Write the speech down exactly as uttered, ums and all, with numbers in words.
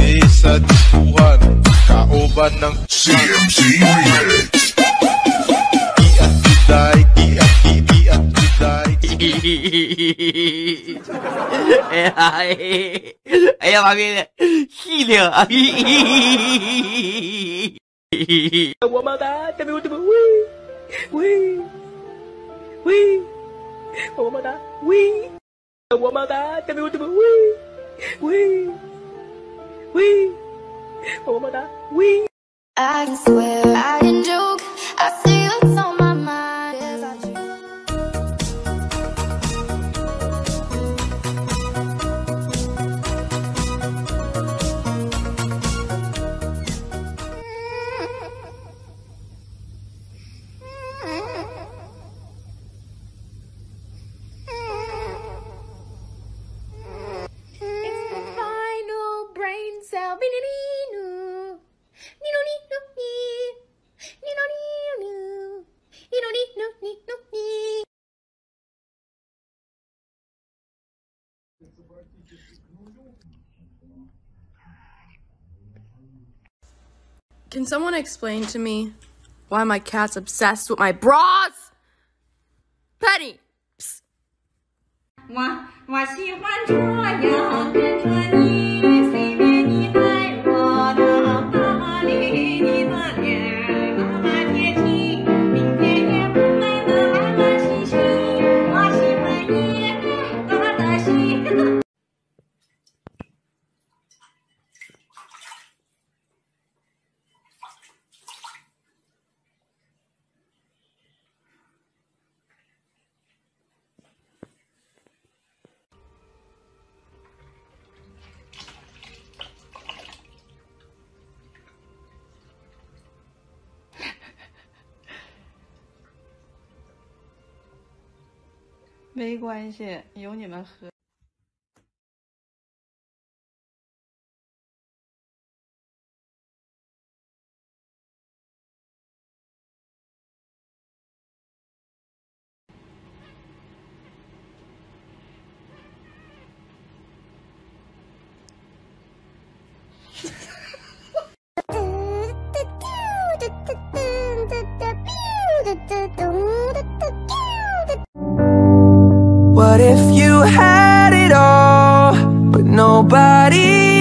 sa disuhan, kauban ng C M C Remix. Iat juday, iat iat juday. 哎呀妈逼的，细灵啊！我妈妈，他们我怎么喂喂喂？我妈妈喂，我妈妈，他们我怎么喂喂喂？我妈妈喂。 I can swear, I can joke, I see what's on my mind. Yes, I do. It's the final brain cell. Can someone explain to me why my cat's obsessed with my bras? Penny! Psst. 我我喜欢这样跟着你，随便你爱我的巴黎，你的脸那么贴近，明天也不来的慢慢清晰，我喜欢你我的心。没关系，有你们喝。 What if you had it all, but nobody